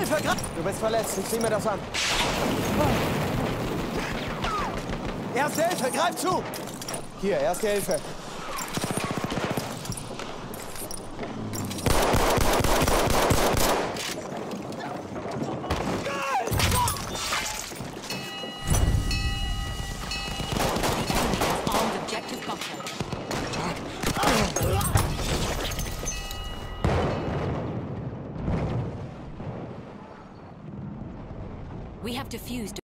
Hilfe, Du bist verletzt, ich zieh mir das an. Erste Hilfe, greif zu! Hier, Erste Hilfe. We have defused